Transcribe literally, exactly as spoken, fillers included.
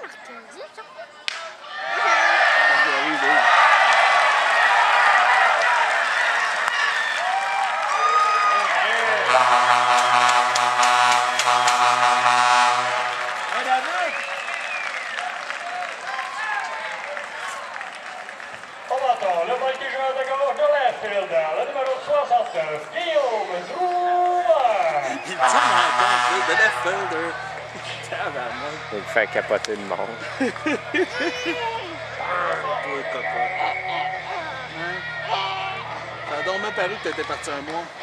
Le marqué joueur de gauche de l'infield, le numéro soixante-neuf, Guillaume Drouin. Il dit en de left fielder. Il me fait capoter le monde. Ça a donc même paru que t'étais parti un mois.